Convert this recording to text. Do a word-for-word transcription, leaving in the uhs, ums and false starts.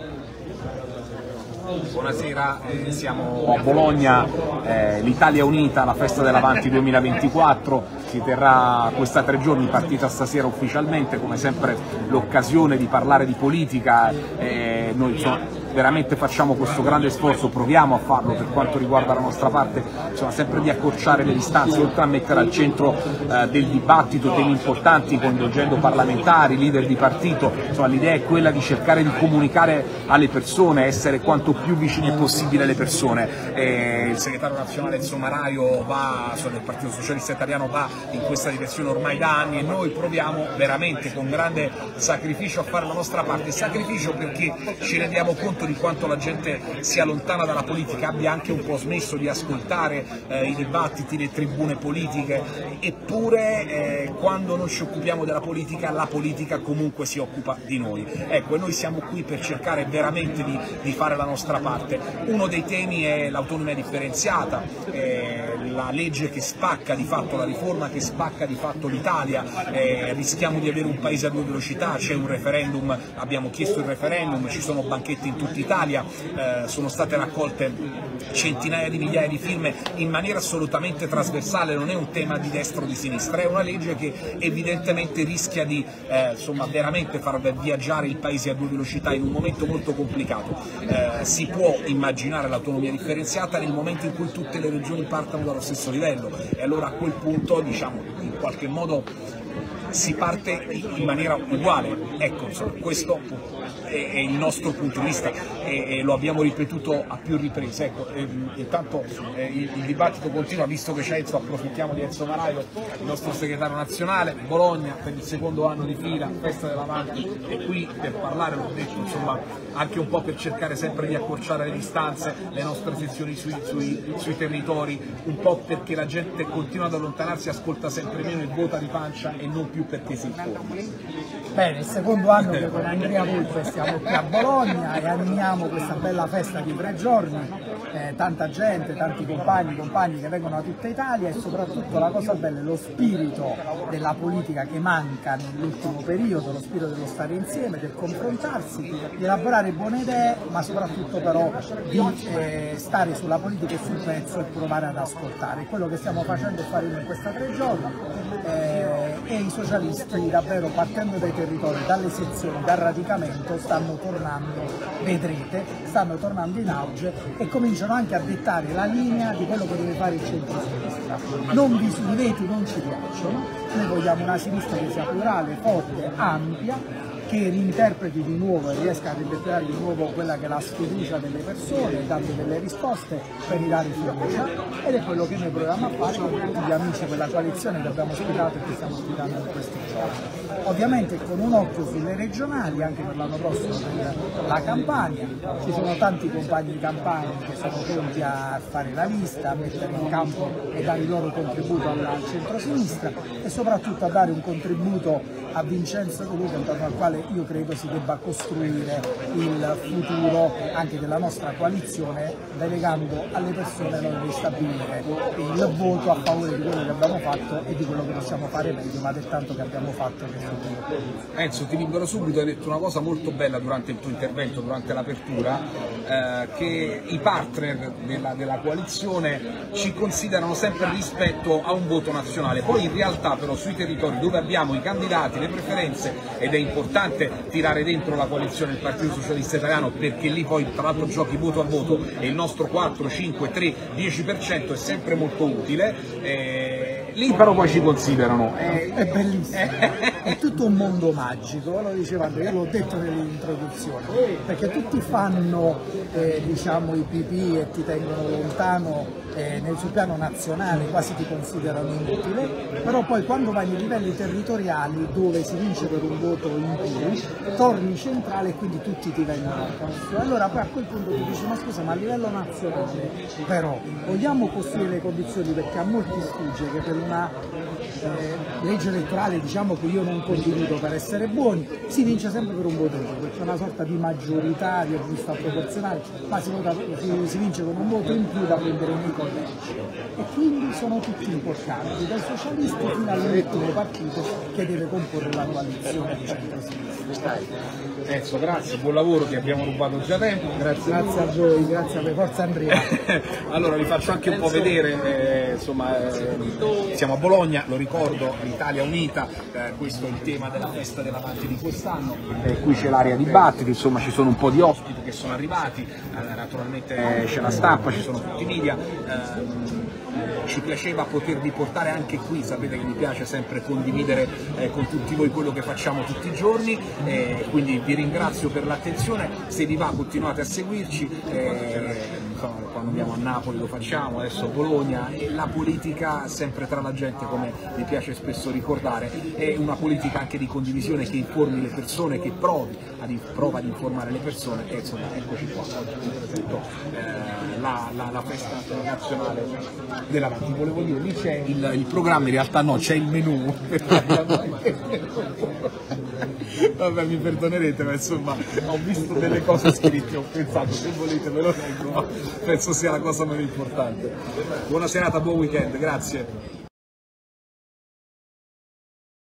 Buonasera, eh, siamo a Bologna, eh, l'Italia Unita, la festa dell'Avanti duemilaventiquattro, si terrà questa tre giorni, partita stasera ufficialmente, come sempre l'occasione di parlare di politica, eh, noi insomma, veramente facciamo questo grande sforzo, proviamo a farlo per quanto riguarda la nostra parte, insomma, sempre di accorciare le distanze, oltre a mettere al centro eh, del dibattito temi importanti, coinvolgendo parlamentari, leader di partito, insomma l'idea è quella di cercare di comunicare alle persone, essere quanto più vicini possibile alle persone. Eh, il segretario nazionale Enzo Maraio va, insomma, del Partito Socialista Italiano va in questa direzione ormai da anni e noi proviamo veramente con grande sacrificio a fare la nostra parte, sacrificio perché ci rendiamo conto di quanto la gente sia lontana dalla politica, abbia anche un po' smesso di ascoltare eh, i dibattiti, le tribune politiche, eppure eh, quando non ci occupiamo della politica, la politica comunque si occupa di noi. Ecco, e noi siamo qui per cercare veramente di, di fare la nostra parte. Uno dei temi è l'autonomia differenziata, eh, la legge che spacca di fatto, la riforma che spacca di fatto l'Italia, eh, rischiamo di avere un paese a due velocità, c'è un referendum, abbiamo chiesto il referendum, ci sono banchetti in tutta Italia, eh, sono state raccolte centinaia di migliaia di firme in maniera assolutamente trasversale, non è un tema di destra o di sinistra, è una legge che evidentemente rischia di eh, insomma, veramente far viaggiare il paese a due velocità in un momento molto complicato. Eh, si può immaginare l'autonomia differenziata nel momento in cui tutte le regioni partono dallo stesso livello e allora a quel punto, diciamo, in qualche modo si parte in maniera uguale. Ecco, insomma, questo è il nostro punto di vista e, e lo abbiamo ripetuto a più riprese. Ecco, e, intanto eh, il, il dibattito continua, visto che c'è Enzo, approfittiamo di Enzo Maraio, il nostro segretario nazionale. Bologna per il secondo anno di fila, festa dell'Avanti, è qui per parlare, l'ho detto, insomma, anche un po' per cercare sempre di accorciare le distanze, le nostre sezioni sui, sui, sui territori, un po' perché la gente continua ad allontanarsi, ascolta sempre meno e vota di pancia e non più perché si informa. Bene, il secondo anno che con Andrea Volpe stiamo qui a Bologna e animiamo questa bella festa di tre giorni, eh, tanta gente, tanti compagni, compagni che vengono da tutta Italia e soprattutto la cosa bella è lo spirito della politica che manca nell'ultimo periodo, lo spirito dello stare insieme, del confrontarsi, di elaborare buone idee, ma soprattutto però di eh, stare sulla politica e sul pezzo e provare ad ascoltare. Quello che stiamo facendo e faremo in questi tre giorni eh, e i socialisti davvero partendo dai territori, dalle sezioni, dal radicamento stanno tornando, vedrete, stanno tornando in auge e cominciano anche a dettare la linea di quello che deve fare il centro-sinistra. Non vi i veti non ci piacciono, noi vogliamo una sinistra che sia plurale, forte, ampia, che reinterpreti di nuovo e riesca a reinterpretare di nuovo quella che è la sfiducia delle persone, dando delle risposte per ridare fiducia, ed è quello che noi proviamo a fare con tutti gli amici della coalizione che abbiamo ospitato e che stiamo ospitando in questi giorni. Ovviamente con un occhio sulle regionali, anche per l'anno prossimo per la Campania, ci sono tanti compagni di Campania che sono pronti a fare la lista, a mettere in campo e dare il loro contributo al centro-sinistra e soprattutto a dare un contributo a Vincenzo De Luca, intorno al quale io credo si debba costruire il futuro anche della nostra coalizione, delegando alle persone noi di stabilire il voto a favore di quello che abbiamo fatto e di quello che possiamo fare meglio, ma del tanto che abbiamo fatto che Enzo, ti libero subito, hai detto una cosa molto bella durante il tuo intervento, durante l'apertura, eh, che i partner della, della coalizione ci considerano sempre rispetto a un voto nazionale, poi in realtà però sui territori dove abbiamo i candidati, le preferenze, ed è importante tirare dentro la coalizione del Partito Socialista Italiano perché lì poi tra l'altro giochi voto a voto e il nostro quattro, cinque, tre, dieci per cento è sempre molto utile, eh, lì però poi ci considerano. È, è bellissimo, è tutto un mondo magico, lo diceva Andrea, io l'ho detto nell'introduzione, perché tutti fanno eh, diciamo i pipì e ti tengono lontano eh, nel sul piano nazionale, quasi ti considerano inutile, però poi quando vai nei livelli territoriali dove si vince per un voto in più, torni centrale e quindi tutti ti vengono addosso. Allora poi a quel punto ti dici ma scusa, ma a livello nazionale però vogliamo costruire le condizioni, perché a molti sfugge che per una eh, legge elettorale, diciamo che io non non condivido per essere buoni, si vince sempre per un voto in più, c'è una sorta di maggioritario giusta proporzionale, ma si, vota, si, si vince con un voto in più da prendere nei collegi. E quindi sono tutti importanti, dai socialisti fino all'ultimo partito che deve comporre la coalizione di centro-sinistra. Enzo, grazie, buon lavoro, ti abbiamo rubato già tempo. Grazie, grazie a voi, grazie a voi, forza Andrea. Allora vi faccio anche un po' vedere, eh, insomma, eh, siamo a Bologna, lo ricordo, l'Italia unita, eh, questo è il tema della festa dell'Avanti di quest'anno, eh, qui c'è l'area dibattito, insomma ci sono un po' di ospiti che sono arrivati, eh, naturalmente c'è la stampa, ci sono tutti i media. Eh, Ci piaceva potervi portare anche qui, sapete che mi piace sempre condividere eh, con tutti voi quello che facciamo tutti i giorni, eh, quindi vi ringrazio per l'attenzione, se vi va continuate a seguirci, eh, insomma, quando andiamo a Napoli lo facciamo, adesso a Bologna, e la politica sempre tra la gente, come mi piace spesso ricordare, è una politica anche di condivisione che informi le persone, che provi ad, prova ad informare le persone, e insomma eccoci qua, oggi vi presento eh, la, la, la festa nazionale dell'Avanti. Volevo dire, lì c'è il, il programma, in realtà no, c'è il menù. Vabbè, mi perdonerete, ma insomma ho visto delle cose scritte, ho pensato se volete ve lo leggo, ma penso sia la cosa meno importante. Buona serata, buon weekend, grazie.